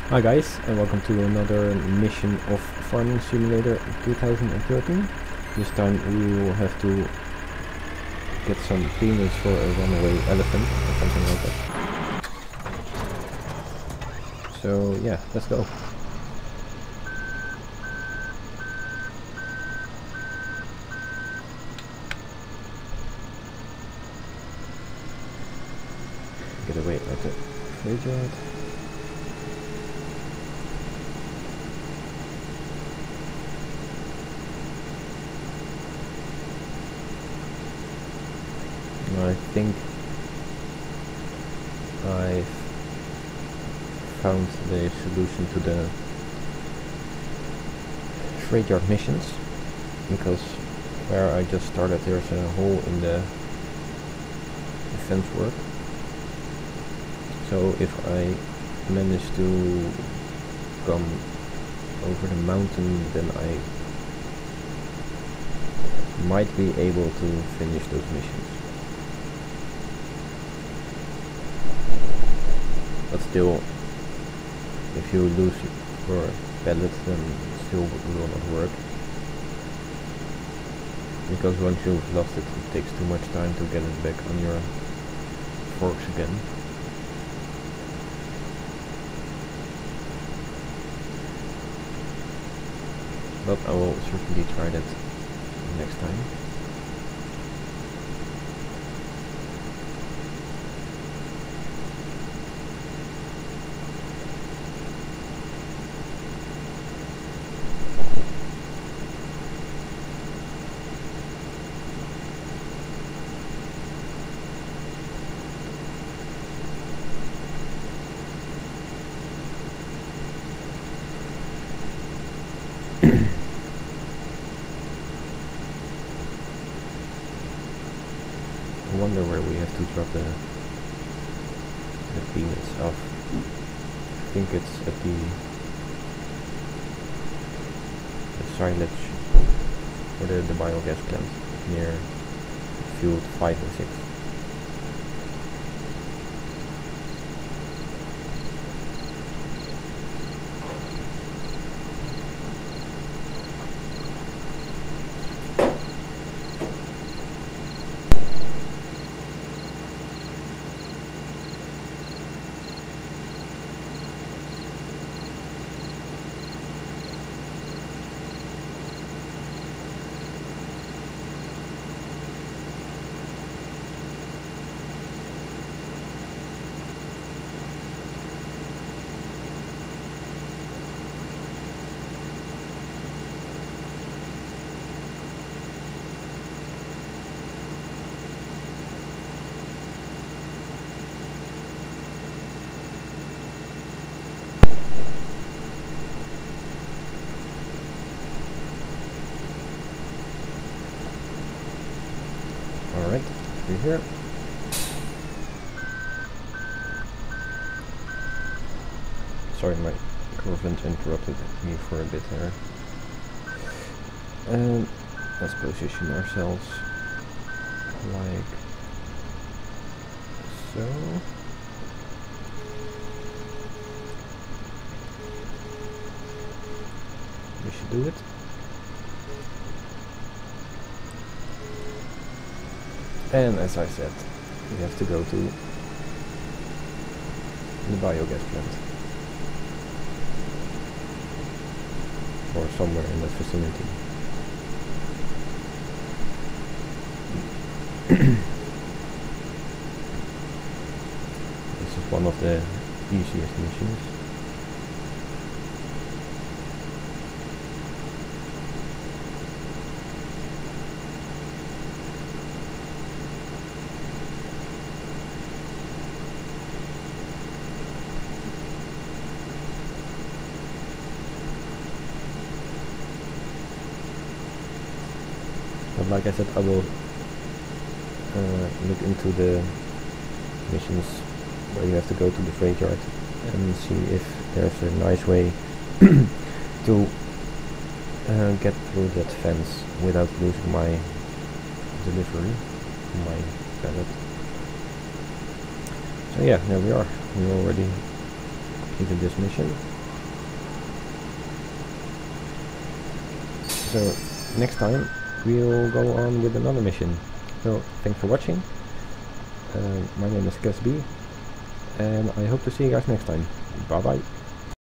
Hi guys, and welcome to another mission of Farming Simulator 2013. This time we will have to get some peanuts for a runaway elephant or something like that. So yeah, let's go. Get away at the graveyard. I think I've found the solution to the freight yard missions, because where I just started there's a hole in the fence work. So if I manage to come over the mountain, then I might be able to finish those missions. But still, if you lose your pellet, then it still will not work. Because once you've lost it, it takes too much time to get it back on your forks again. But I will certainly try that next time. I wonder where we have to drop the peanuts off. I think it's at the silage or the biogas plant near field 5 and 6. Alright, we're here. Sorry, my girlfriend interrupted me for a bit there. Let's position ourselves like so. We should do it. And as I said, we have to go to the biogas plant. Or somewhere in that vicinity. This is one of the easiest missions. But like I said, I will look into the missions where you have to go to the freight yard and see if there's a nice way to get through that fence without losing my delivery, my pallet. So yeah, there we are. We already completed this mission. So next time we'll go on with another mission. So thanks for watching. My name is Kes B, and I hope to see you guys next time. Bye bye.